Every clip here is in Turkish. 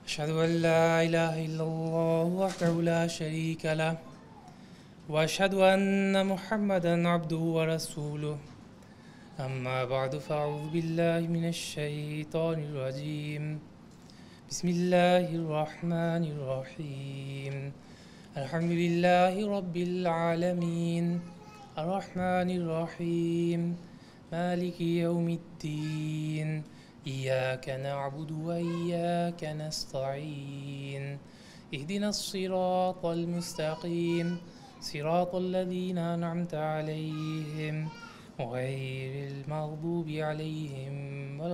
أشهد أن لا إله إلا الله وحده لا شريك له وأشهد أن محمدا عبده ورسوله أما بعد فأعوذ بالله من الشيطان الرجيم بسم الله الرحمن الرحيم الحمد لله رب العالمين الرحمن الرحيم مالك يوم الدين إياك نعبد وإياك نستعين اهدنا الصراط المستقيم صراط الذين أنعمت عليهم غير المغضوب عليهم ولا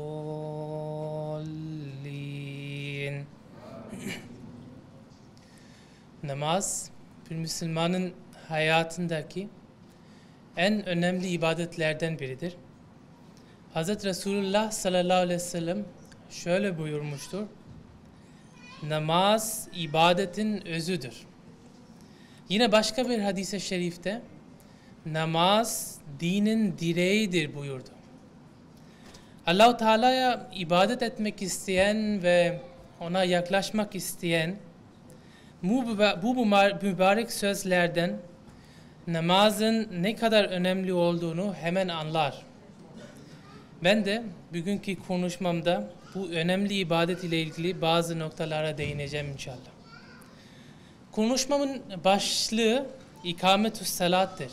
الضالين. Namaz bir Müslümanın hayatındaki en önemli ibadetlerden biridir. Hz. Resulullah sallallahu aleyhi ve sellem şöyle buyurmuştur. Namaz ibadetin özüdür. Yine başka bir hadis-i şerifte namaz dinin direğidir buyurdu. Allah-u Teala'ya ibadet etmek isteyen ve ona yaklaşmak isteyen bu mübarek sözlerden namazın ne kadar önemli olduğunu hemen anlar. Ben de bugünkü konuşmamda bu önemli ibadet ile ilgili bazı noktalara değineceğim inşallah. Konuşmamın başlığı ikametü's salat'tır.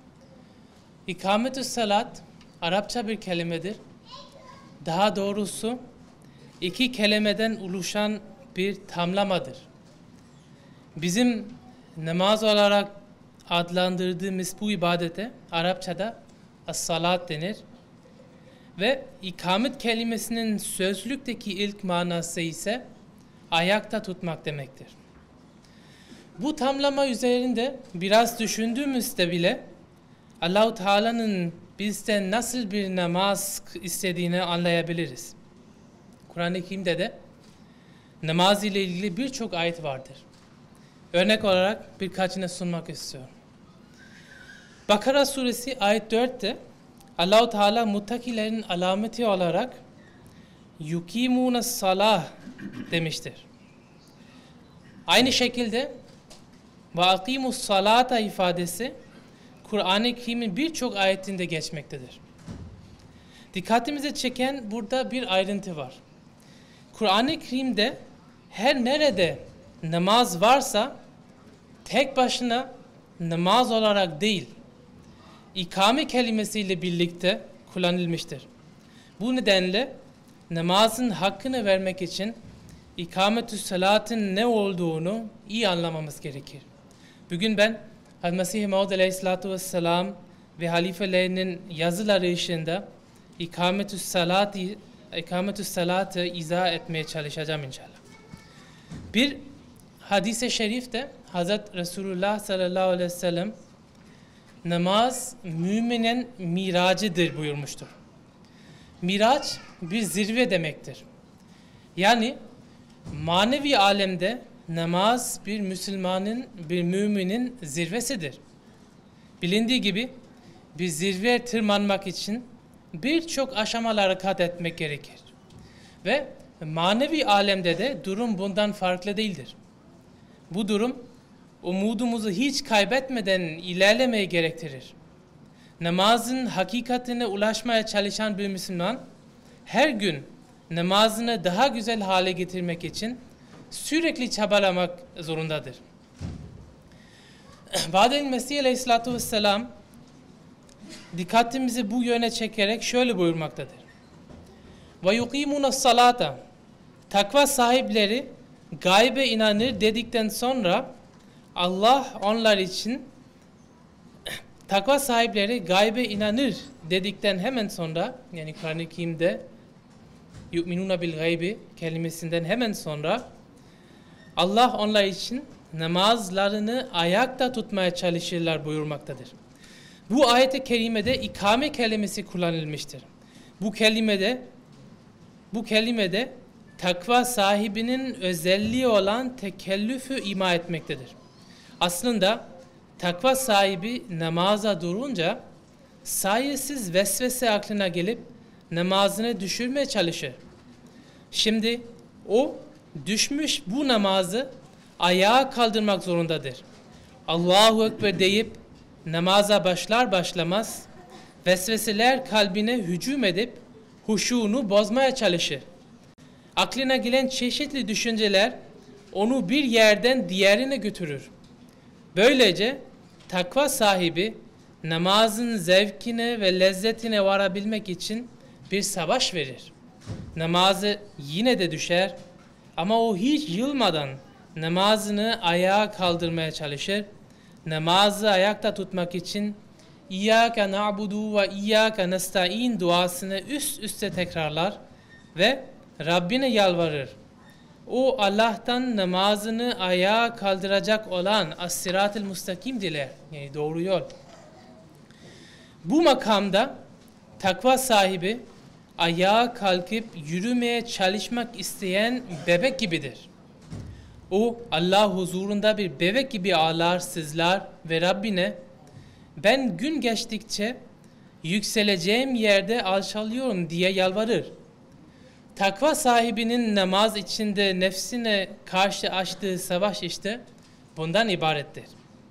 İkametü's salat Arapça bir kelimedir. Daha doğrusu iki kelimeden oluşan bir tamlamadır. Bizim namaz olarak adlandırdığımız bu ibadete Arapçada as-salat denir. Ve ikamet kelimesinin sözlükteki ilk manası ise ayakta tutmak demektir. Bu tamlama üzerinde biraz düşündüğümüzde bile Allah-u Teala'nın bizden nasıl bir namaz istediğini anlayabiliriz. Kur'an-ı Kerim'de de namaz ile ilgili birçok ayet vardır. Örnek olarak birkaçını sunmak istiyorum. Bakara suresi ayet 4'te Allah-u Teala muttakilerin alameti olarak yukimûne salah demiştir. Aynı şekilde ve akimus salata ifadesi Kur'an-ı Kerim'in birçok ayetinde geçmektedir. Dikkatimizi çeken burada bir ayrıntı var. Kur'an-ı Kerim'de her nerede namaz varsa tek başına namaz olarak değil, İkame kelimesiyle birlikte kullanılmıştır. Bu nedenle namazın hakkını vermek için ikametü's salatın ne olduğunu iyi anlamamız gerekir. Bugün ben Mesih-i Maud aleyhissalatu vesselam ve halifelerinin yazıları ışığında ikametü's salatı izah etmeye çalışacağım inşallah. Bir hadis-i şerifte Hz. Resulullah sallallahu aleyhi ve sellem namaz müminin miracıdır buyurmuştur. Miraç bir zirve demektir. Yani manevi alemde namaz bir Müslümanın, bir müminin zirvesidir. Bilindiği gibi bir zirveye tırmanmak için birçok aşamalara kat etmek gerekir. Ve manevi alemde de durum bundan farklı değildir. Bu durum umudumuzu hiç kaybetmeden ilerlemeyi gerektirir. Namazın hakikatine ulaşmaya çalışan bir Müslüman her gün namazını daha güzel hale getirmek için sürekli çabalamak zorundadır. Vaad-i Mesih aleyhissalatu vesselam dikkatimizi bu yöne çekerek şöyle buyurmaktadır. Ve yukimûne salata, takva sahipleri gaybe inanır dedikten sonra Allah onlar için takva sahipleri gaybe inanır dedikten hemen sonra, yani Kur'an-ı Kerim'de yu'minuna bil gaybi kelimesinden hemen sonra Allah onlar için namazlarını ayakta tutmaya çalışırlar buyurmaktadır. Bu ayet-i kerimede ikame kelimesi kullanılmıştır. Bu kelimede takva sahibinin özelliği olan tekellüfü ima etmektedir. Aslında takva sahibi namaza durunca sayesiz vesvese aklına gelip namazını düşürmeye çalışır. Şimdi o düşmüş bu namazı ayağa kaldırmak zorundadır. Allahu Ekber deyip namaza başlar başlamaz vesveseler kalbine hücum edip huşuğunu bozmaya çalışır. Aklına gelen çeşitli düşünceler onu bir yerden diğerine götürür. Böylece takva sahibi namazın zevkine ve lezzetine varabilmek için bir savaş verir. Namazı yine de düşer ama o hiç yılmadan namazını ayağa kaldırmaya çalışır. Namazı ayakta tutmak için İyyâke na'budu ve İyyâke nesta'in duasını üst üste tekrarlar ve Rabbine yalvarır. O Allah'tan namazını ayağa kaldıracak olan as-siratel mustakim diler. Yani doğru yol. Bu makamda takva sahibi ayağa kalkıp yürümeye çalışmak isteyen bebek gibidir. O Allah huzurunda bir bebek gibi ağlar, sızlar ve Rabbine ben gün geçtikçe yükseleceğim yerde alçalıyorum diye yalvarır. Takva sahibinin namaz içinde nefsine karşı açtığı savaş işte bundan ibarettir.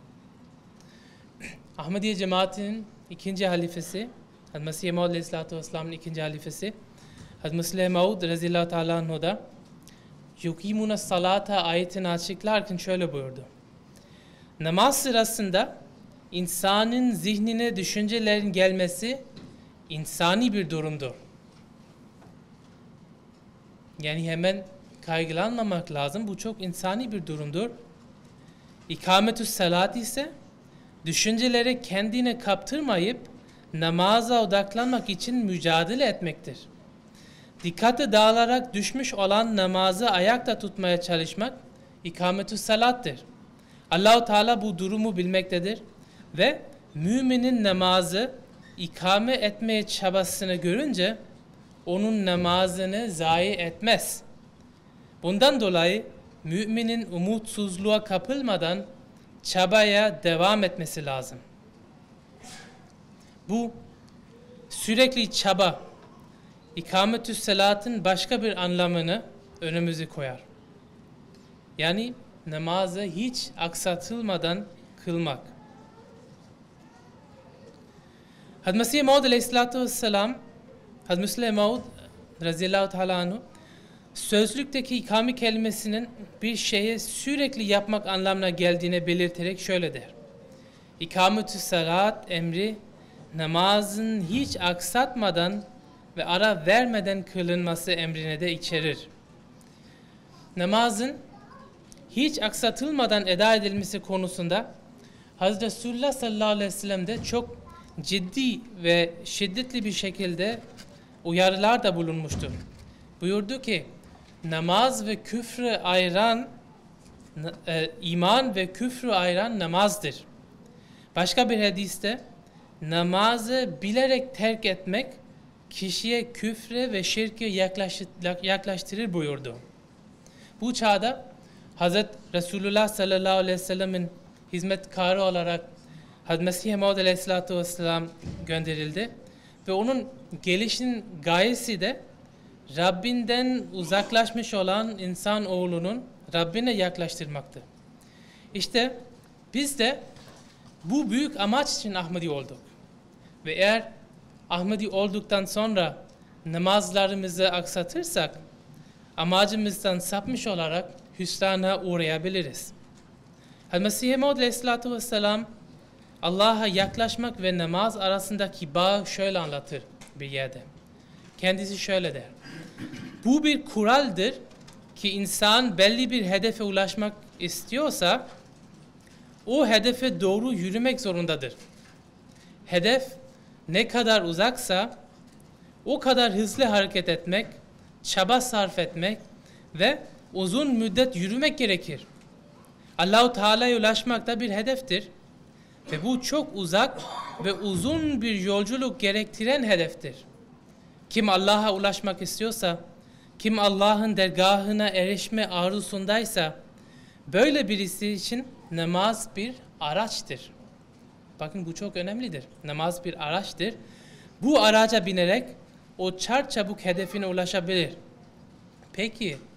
Ahmediye cemaatinin ikinci halifesi, Hazreti Mesih Maud Aleyhisselatü Vesselam'ın ikinci halifesi, Hazreti Müslim Maud Rezillahu Teala anhu da Yukimuna salata ayetini açıklarken şöyle buyurdu. Namaz sırasında insanın zihnine düşüncelerin gelmesi insani bir durumdur. Yani hemen kaygılanmamak lazım. Bu çok insani bir durumdur. İkametü salat ise düşüncelere kendine kaptırmayıp namaza odaklanmak için mücadele etmektir. Dikkate dağılarak düşmüş olan namazı ayakta tutmaya çalışmak ikametü salattır. Allah-u Teala bu durumu bilmektedir ve müminin namazı ikame etmeye çabasını görünce onun namazını zayi etmez. Bundan dolayı müminin umutsuzluğa kapılmadan çabaya devam etmesi lazım. Bu sürekli çaba, ikametü salatın başka bir anlamını önümüze koyar. Yani namazı hiç aksatılmadan kılmak. Hazreti Mesih Maud Aleyhisselatü Vesselam, Hazreti Müslim Maud Rezillahu Teala anhu, sözlükteki ikame kelimesinin bir şeye sürekli yapmak anlamına geldiğine belirterek şöyle der. İkametü salat emri namazın hiç aksatmadan ve ara vermeden kılınması emrine de içerir. Namazın hiç aksatılmadan eda edilmesi konusunda Hazreti Resulullah sallallahu aleyhi ve sellem de çok ciddi ve şiddetli bir şekilde uyarılar da bulunmuştur. Buyurdu ki namaz ve küfrü ayıran iman ve küfrü ayıran namazdır. Başka bir hadiste namazı bilerek terk etmek kişiye küfre ve şirke yaklaştırır buyurdu. Bu çağda Hazreti Resulullah sallallahu aleyhi ve sellemin hizmetkarı olarak Hazreti Mesih Maud Aleyhisselatü Vesselam gönderildi ve onun gelişinin gayesi de Rabbinden uzaklaşmış olan insan oğlunun Rabbine yaklaştırmaktı. İşte biz de bu büyük amaç için Ahmedi olduk. Ve eğer Ahmedi olduktan sonra namazlarımızı aksatırsak amacımızdan sapmış olarak hüsrana uğrayabiliriz. Hazreti Mesih Maud Aleyhisselatü Vesselam Allah'a yaklaşmak ve namaz arasındaki bağı şöyle anlatır bir yerde. Kendisi şöyle der. Bu bir kuraldır ki insan belli bir hedefe ulaşmak istiyorsa o hedefe doğru yürümek zorundadır. Hedef ne kadar uzaksa o kadar hızlı hareket etmek, çaba sarf etmek ve uzun müddet yürümek gerekir. Allah-u Teala'ya ulaşmak da bir hedeftir. Ve bu çok uzak ve uzun bir yolculuk gerektiren hedeftir. Kim Allah'a ulaşmak istiyorsa, kim Allah'ın dergahına erişme arzusundaysa, böyle birisi için namaz bir araçtır. Bakın bu çok önemlidir. Namaz bir araçtır. Bu araca binerek o çarçabuk hedefine ulaşabilir. Peki,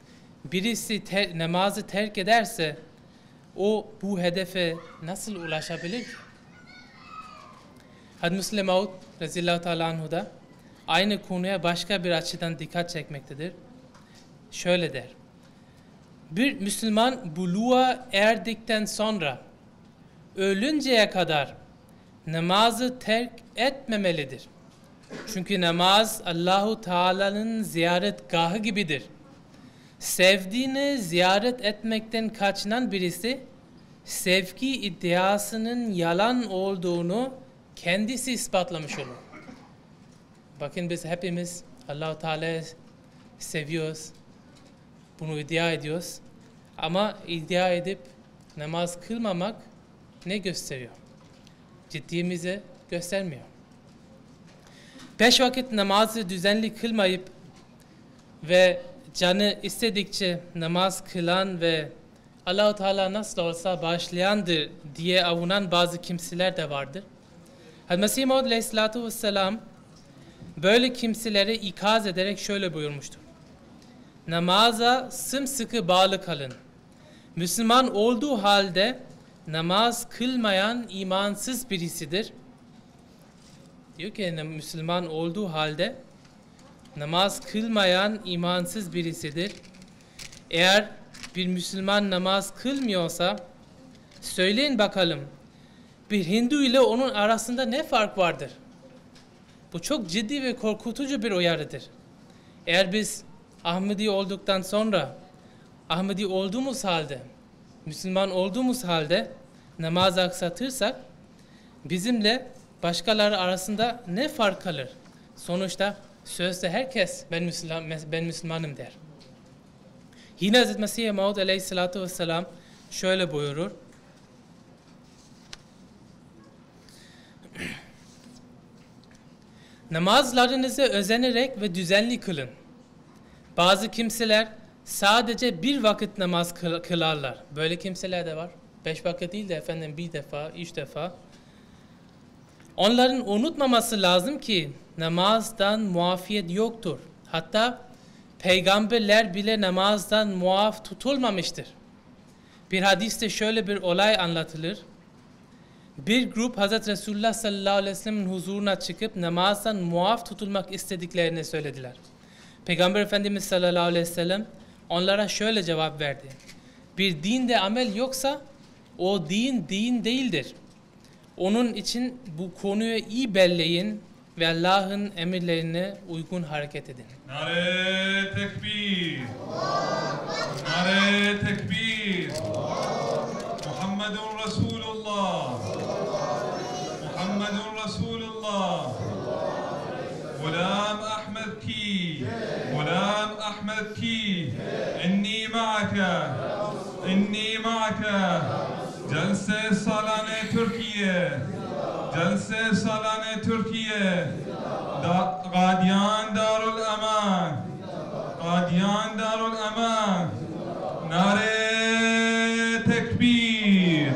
birisi namazı terk ederse o bu hedefe nasıl ulaşabilir ki? Hazreti Müslim Maud radıyallahu teala anhu da aynı konuya başka bir açıdan dikkat çekmektedir. Şöyle der: bir Müslüman buluğa erdikten sonra ölünceye kadar namazı terk etmemelidir. Çünkü namaz Allahu Teala'nın ziyaretgahı gibidir. Sevdiğini ziyaret etmekten kaçınan birisi sevgi iddiasının yalan olduğunu kendisi ispatlamış olur. Bakın biz hepimiz Allah-u Teala'yı seviyoruz. Bunu iddia ediyoruz. Ama iddia edip namaz kılmamak ne gösteriyor? Ciddiyemizi göstermiyor. 5 vakit namazı düzenli kılmayıp ve canı istedikçe namaz kılan ve Allah-u Teala nasıl olsa bağışlayandır diye avunan bazı kimseler de vardır. Hazreti Mesih Maud aleyhissalatu vesselam böyle kimseleri ikaz ederek şöyle buyurmuştur: namaza sımsıkı bağlı kalın. Müslüman olduğu halde namaz kılmayan imansız birisidir. Diyor ki Müslüman olduğu halde namaz kılmayan imansız birisidir. Eğer bir Müslüman namaz kılmıyorsa söyleyin bakalım, bir Hindu ile onun arasında ne fark vardır? Bu çok ciddi ve korkutucu bir uyarıdır. Eğer biz Ahmedi olduktan sonra, Ahmedi olduğumuz halde, Müslüman olduğumuz halde namaz aksatırsak bizimle başkaları arasında ne fark kalır? Sonuçta sözde herkes ben Müslümanım der. Yine Hz. Mesih Maud aleyhissalatu vesselam şöyle buyurur: namazlarınızı özenerek ve düzenli kılın. Bazı kimseler sadece bir vakit namaz kılarlar. Böyle kimseler de var. 5 vakit değil de efendim 1 defa, 3 defa. Onların unutmaması lazım ki namazdan muafiyet yoktur. Hatta peygamberler bile namazdan muaf tutulmamıştır. Bir hadiste şöyle bir olay anlatılır. Bir grup Hazreti Resulullah sallallahu aleyhi ve sellem'in huzuruna çıkıp namazdan muaf tutulmak istediklerini söylediler. Peygamber Efendimiz sallallahu aleyhi ve sellem onlara şöyle cevap verdi: bir dinde amel yoksa o din değildir. Onun için bu konuyu iyi belleyin ve Allah'ın emirlerine uygun hareket edin. Nare tekbir! Nare tekbir! Muhammedun Resulullah! Muhammedun Resulullah! Gulam Ahmed ki! Gulam Ahmed ki! İnni ma'aka! İnni ma'aka! Celse Salane Türkiye! Celse Salane Türkiye! Qadiyan Darul Aman! Qadiyan Darul Aman! Nare tekbir!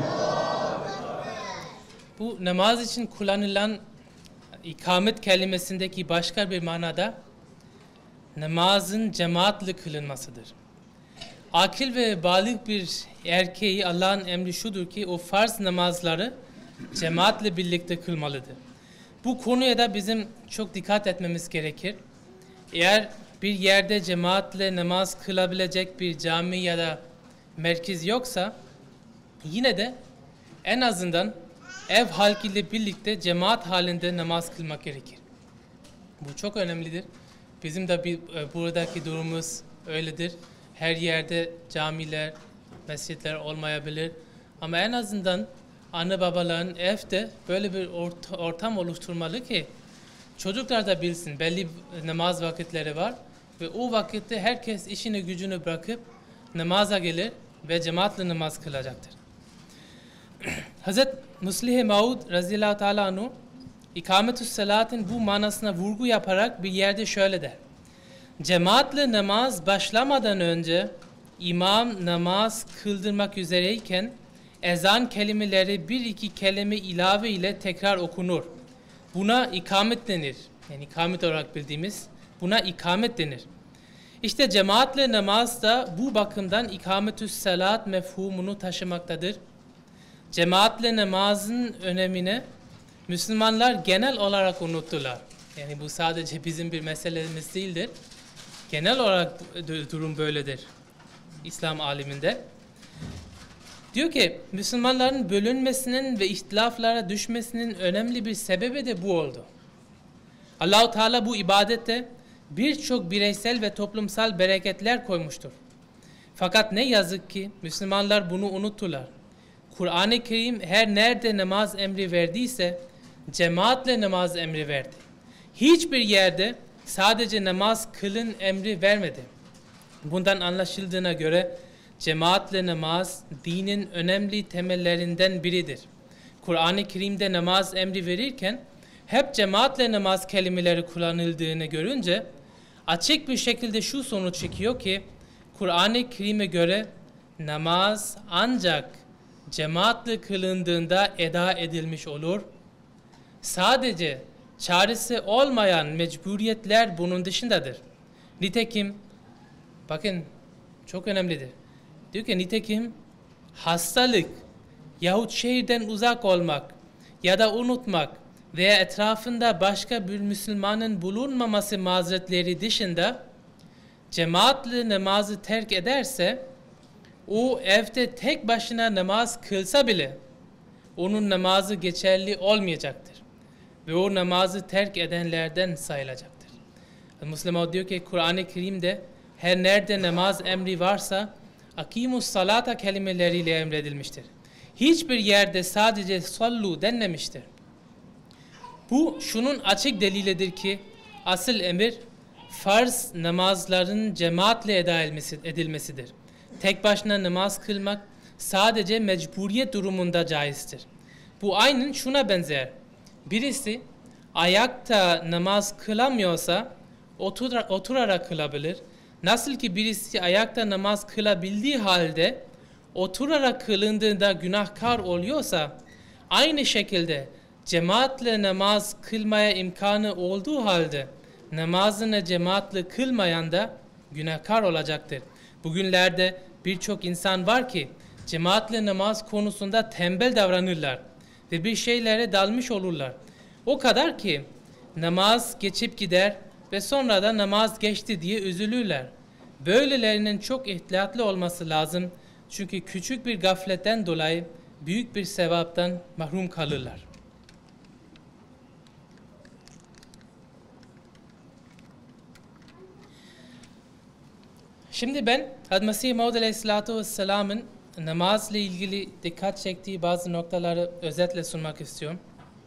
Bu namaz için kullanılan ikamet kelimesindeki başka bir manada namazın cemaatle kılınmasıdır. Akil ve balik bir erkeği Allah'ın emri şudur ki o farz namazları cemaatle birlikte kılmalıdır. Bu konuya da bizim çok dikkat etmemiz gerekir. Eğer bir yerde cemaatle namaz kılabilecek bir cami ya da merkez yoksa yine de en azından ev halkıyla birlikte cemaat halinde namaz kılmak gerekir. Bu çok önemlidir. Bizim de buradaki durumumuz öyledir. Her yerde camiler, mescitler olmayabilir. Ama en azından anne babaların evde böyle bir ortam oluşturmalı ki çocuklar da bilsin belli namaz vakitleri var ve o vakitte herkes işini gücünü bırakıp namaza gelir ve cemaatle namaz kılacaktır. Hazreti Müslim Maud radıyallahu teala anhu ikametü salatın bu manasına vurgu yaparak bir yerde şöyle der: cemaatle namaz başlamadan önce imam namaz kıldırmak üzereyken ezan kelimeleri bir iki kelime ilave ile tekrar okunur. Buna ikamet denir. Yani ikamet olarak bildiğimiz buna ikamet denir. İşte cemaatle namaz da bu bakımdan ikametüs salat mefhumunu taşımaktadır. Cemaatle namazın önemini Müslümanlar genel olarak unuttular. Yani bu sadece bizim bir meselemiz değildir. Genel olarak durum böyledir İslam aleminde. Diyor ki Müslümanların bölünmesinin ve ihtilaflara düşmesinin önemli bir sebebi de bu oldu. Allah-u Teala bu ibadette birçok bireysel ve toplumsal bereketler koymuştur. Fakat ne yazık ki Müslümanlar bunu unuttular. Kur'an-ı Kerim her nerede namaz emri verdiyse cemaatle namaz emri verdi. Hiçbir yerde sadece namaz kılın emri vermedi. Bundan anlaşıldığına göre cemaatle namaz dinin önemli temellerinden biridir. Kur'an-ı Kerim'de namaz emri verirken hep cemaatle namaz kelimeleri kullanıldığını görünce açık bir şekilde şu sonuç çıkıyor ki Kur'an-ı Kerim'e göre namaz ancak cemaatle kılındığında eda edilmiş olur. Sadece çaresi olmayan mecburiyetler bunun dışındadır. Nitekim bakın çok önemlidir. Diyor ki nitekim hastalık yahut şehirden uzak olmak ya da unutmak veya etrafında başka bir Müslümanın bulunmaması mazeretleri dışında cemaatle namazı terk ederse o evde tek başına namaz kılsa bile onun namazı geçerli olmayacaktır. Ve o namazı terk edenlerden sayılacaktır. Müslüman diyor ki Kur'an-ı Kerim'de her nerede namaz emri varsa akimus salata kelimeleriyle emredilmiştir. Hiçbir yerde sadece sallu denmemiştir. Bu şunun açık delilidir ki asıl emir farz namazların cemaatle eda edilmesidir. Tek başına namaz kılmak sadece mecburiyet durumunda caizdir. Bu aynen şuna benzer. Birisi ayakta namaz kılamıyorsa oturarak kılabilir. Nasıl ki birisi ayakta namaz kılabildiği halde oturarak kılındığında günahkar oluyorsa aynı şekilde cemaatle namaz kılmaya imkanı olduğu halde namazını cemaatle kılmayan da günahkar olacaktır. Bugünlerde birçok insan var ki cemaatle namaz konusunda tembel davranırlar ve bir şeylere dalmış olurlar. O kadar ki namaz geçip gider ve sonra da namaz geçti diye üzülürler. Böylelerinin çok ihtiyatlı olması lazım. Çünkü küçük bir gafletten dolayı büyük bir sevaptan mahrum kalırlar. Şimdi ben Hazreti Mesih Maud Aleyhisselatü Vesselam'ın namazla ilgili dikkat çektiği bazı noktaları özetle sunmak istiyorum.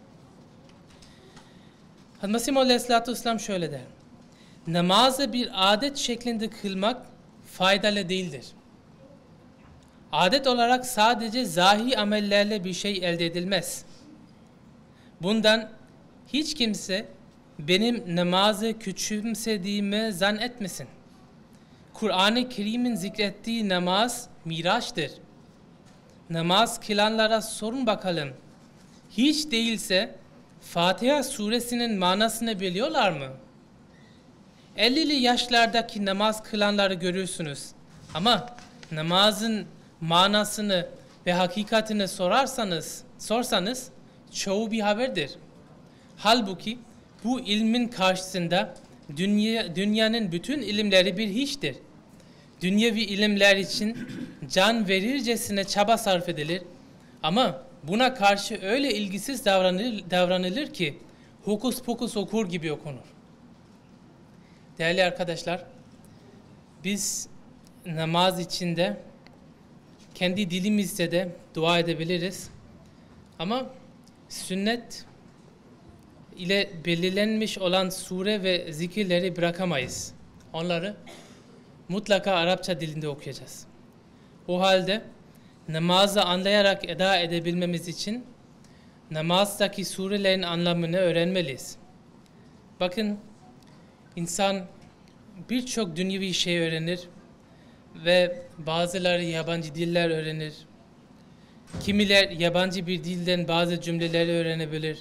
Hazreti Mesih Maud Aleyhisselatü Vesselam şöyle der. Namazı bir adet şeklinde kılmak faydalı değildir. Adet olarak sadece zahiri amellerle bir şey elde edilmez. Bundan hiç kimse benim namazı küçümsediğimi zannetmesin. Kur'an-ı Kerim'in zikrettiği namaz miraçtır. Namaz kılanlara sorun bakalım. Hiç değilse Fatiha suresinin manasını biliyorlar mı? 50'li yaşlardaki namaz kılanları görürsünüz. Ama namazın manasını ve hakikatini sorsanız çoğu bir haberdir. Halbuki bu ilmin karşısında dünyanın bütün ilimleri bir hiçtir. Dünyevi ilimler için can verircesine çaba sarf edilir. Ama buna karşı öyle ilgisiz davranılır ki hokus pokus okur gibi okunur. Değerli arkadaşlar, biz namaz içinde kendi dilimizde de dua edebiliriz. Ama sünnet ile belirlenmiş olan sure ve zikirleri bırakamayız. Onları mutlaka Arapça dilinde okuyacağız. O halde namazı anlayarak eda edebilmemiz için namazdaki surelerin anlamını öğrenmeliyiz. Bakın, insan birçok dünyevi şey öğrenir ve bazıları yabancı diller öğrenir. Kimiler yabancı bir dilden bazı cümleleri öğrenebilir.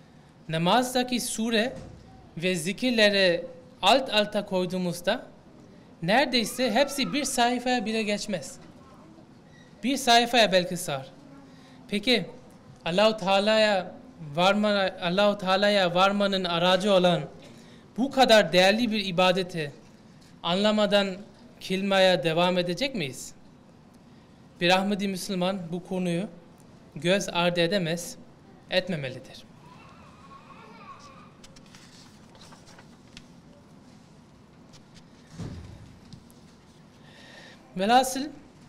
Namazdaki sure ve zikirleri alt alta koyduğumuzda neredeyse hepsi bir sayfaya bile geçmez. Bir sayfaya belki sığar. Peki Allahu Teala'ya varmanın aracı olan bu kadar değerli bir ibadeti anlamadan kılmaya devam edecek miyiz? Bir Ahmedi Müslüman bu konuyu göz ardı edemez, etmemelidir. Velhasıl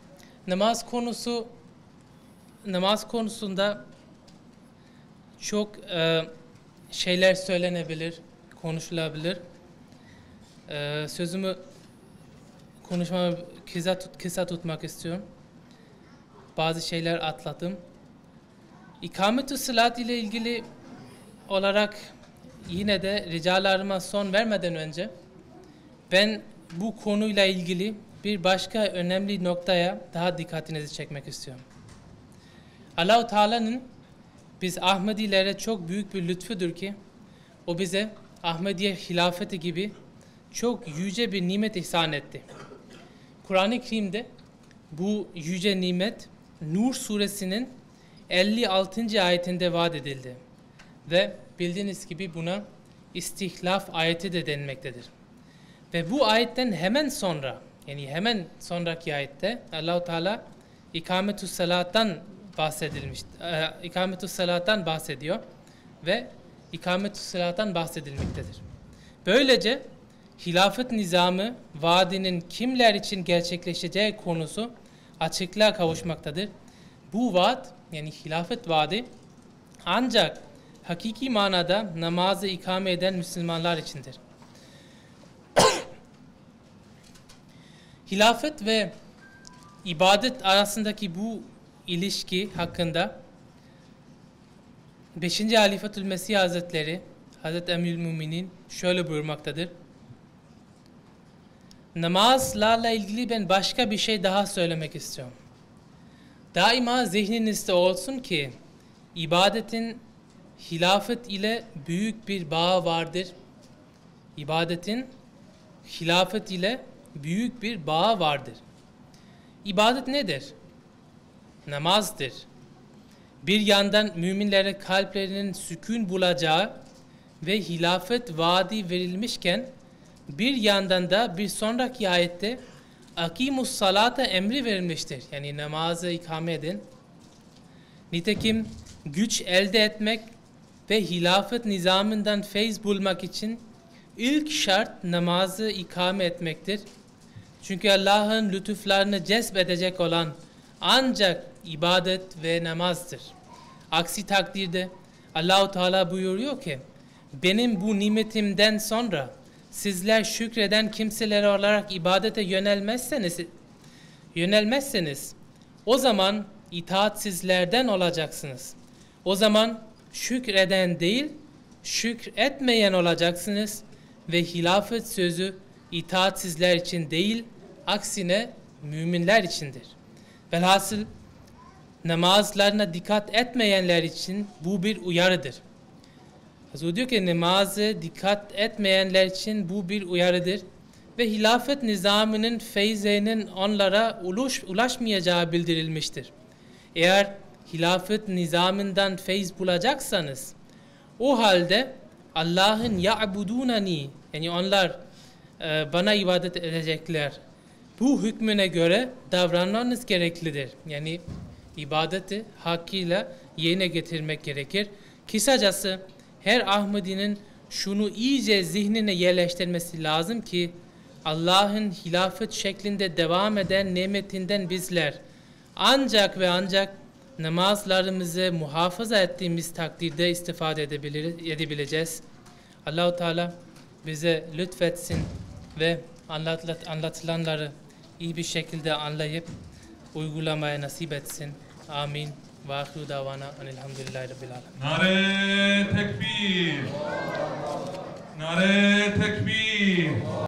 namaz konusunda çok şeyler söylenebilir, konuşulabilir. Konuşmamı kısa tutmak istiyorum. Bazı şeyler atladım. İkametü salat ile ilgili olarak yine de ricalarıma son vermeden önce ben bu konuyla ilgili bir başka önemli noktaya daha dikkatinizi çekmek istiyorum. Allah-u Teala'nın biz Ahmedilere çok büyük bir lütfudur ki o bize Ahmediye hilafeti gibi çok yüce bir nimet ihsan etti. Kur'an-ı Kerim'de bu yüce nimet Nur suresinin 56. ayetinde vaat edildi. Ve bildiğiniz gibi buna istihlaf ayeti de denmektedir. Ve bu ayetten hemen sonra, yani hemen sonraki ayette Allah-u Teala ikametü salattan bahsediyor ve ikametü salattan bahsedilmektedir. Böylece hilafet nizamı vaadinin kimler için gerçekleşeceği konusu açıklığa kavuşmaktadır. Bu vaat, yani hilafet vaadi ancak hakiki manada namazı ikame eden Müslümanlar içindir. Hilafet ve ibadet arasındaki bu ilişki hakkında 5. Halifetül Mesih Hazretleri Hazreti Emirülmüminin şöyle buyurmaktadır. Namazlarla ilgili ben başka bir şey daha söylemek istiyorum. Daima zihninizde olsun ki ibadetin hilafet ile büyük bir bağı vardır. İbadetin hilafet ile büyük bir bağı vardır. İbadet nedir? Namazdır. Bir yandan müminlere kalplerinin sükun bulacağı ve hilafet vaadi verilmişken bir yandan da bir sonraki ayette akimus salata emri verilmiştir. Yani namazı ikame edin. Nitekim güç elde etmek ve hilafet nizamından feyz bulmak için ilk şart namazı ikame etmektir. Çünkü Allah'ın lütuflarını cezbedecek olan ancak ibadet ve namazdır. Aksi takdirde Allah-u Teala buyuruyor ki benim bu nimetimden sonra sizler şükreden kimseler olarak ibadete yönelmezseniz o zaman itaatsizlerden olacaksınız. O zaman şükreden değil, şükretmeyen olacaksınız ve hilafet sözü itaatsizler için değil, aksine müminler içindir. Velhasıl namazlarına dikkat etmeyenler için bu bir uyarıdır. Hazreti diyor ki namaza dikkat etmeyenler için bu bir uyarıdır ve hilafet nizamının feyzinin onlara ulaşmayacağı bildirilmiştir. Eğer hilafet nizamından feyz bulacaksanız o halde Allah'ın ya'budunani, yani onlar bana ibadet edecekler, bu hükmüne göre davranmanız gereklidir. Yani ibadeti hakkıyla yerine getirmek gerekir. Kısacası her Ahmedi'nin şunu iyice zihnine yerleştirmesi lazım ki Allah'ın hilafet şeklinde devam eden nimetinden bizler ancak ve ancak namazlarımızı muhafaza ettiğimiz takdirde istifade edebileceğiz. Allah-u Teala bize lütfetsin ve anlatılanları iyi bir şekilde anlayıp uygulamaya nasip etsin. Amin. Ve ahiru davana enelhamdülillahi rabbil alemin. Nare tekbir! Nare tekbir!